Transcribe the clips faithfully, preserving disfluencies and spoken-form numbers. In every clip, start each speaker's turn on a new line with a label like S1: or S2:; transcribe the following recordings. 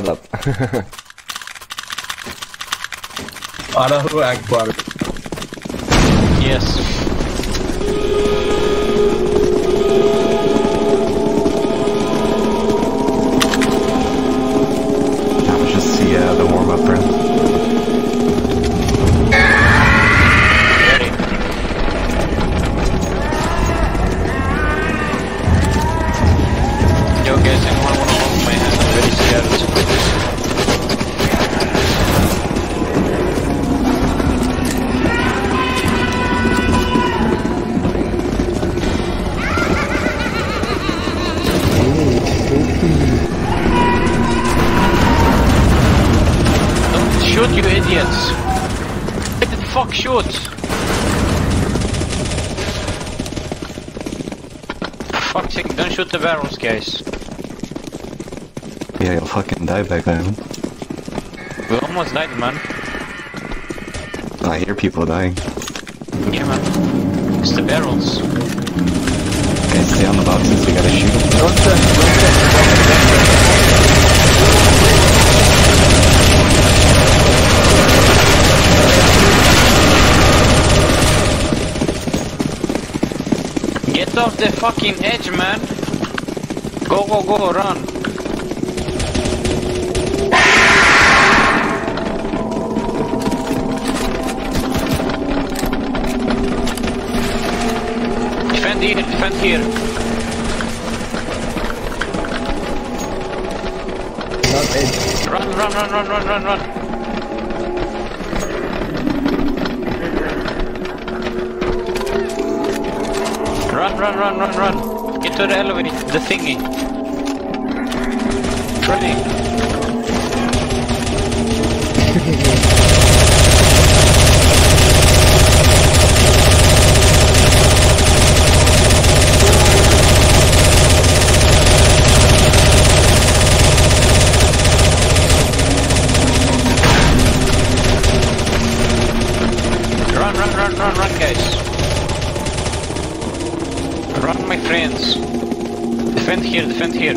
S1: setup.
S2: Allahu Akbar.
S3: Yes.
S4: That was just the, uh, the warm-up round.
S3: Ready. Yo guys, anyone wanna hold my hand? I'm very scared. Shoot, you idiots! What the fuck, shoot! Fuck's sake, don't shoot the barrels, guys.
S4: Yeah, you'll fucking die back then.
S3: We almost died, man.
S4: I hear people dying.
S3: Yeah, man. It's the barrels.
S4: Guys, stay on the boxes, we gotta shoot them.
S1: Don't turn, don't
S3: Get off the fucking edge, man! Go, go, go, run! Defend here, defend here.
S1: Not edge.
S3: Run, run, run, run, run, run, run. Run, run, run, run, run. Get to the elevator, the thingy. Training. Run, run, run, run, run, guys. Run, my friends. Defend here, defend here.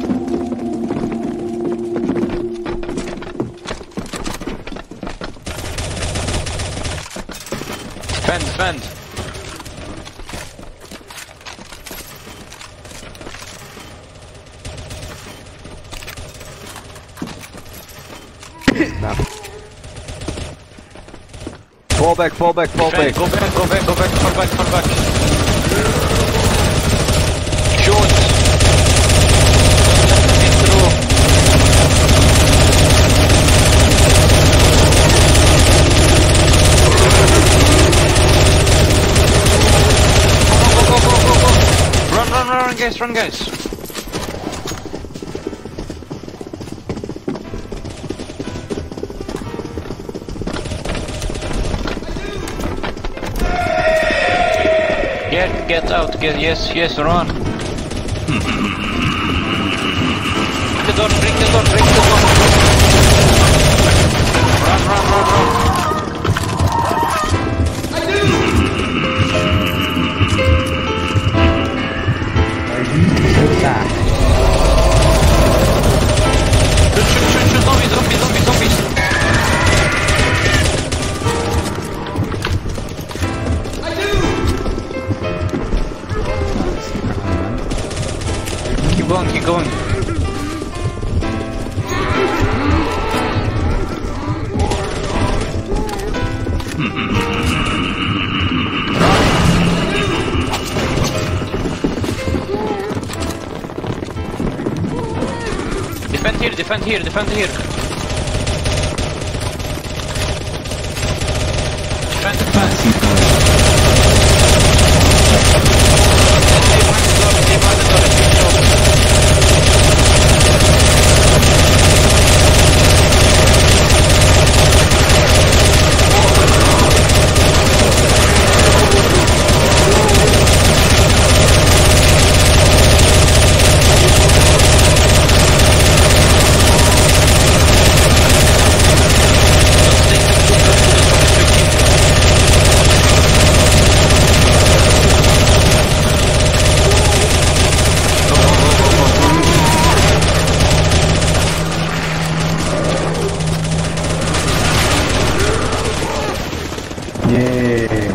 S3: Defend, defend.
S1: Fall back, fall back, fall
S3: Defend.
S1: back.
S3: Go back, go back, go back, fall back, fall back. Shoot! Let them get through. Go, go, go, go, go, go! Run, run, run, run, guys, run, guys! Get, get out, get, yes, yes, run. Bring the door, bring the door, bring the door. Run, run, run, run. Shoot, shoot, shoot, shoot, zombies, zombies, zombies, zombies. Keep going, keep going. Defend here, defend here, defend here. Defend, defend. Stay behind the door, stay behind the door, it's your job.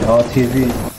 S2: R T V.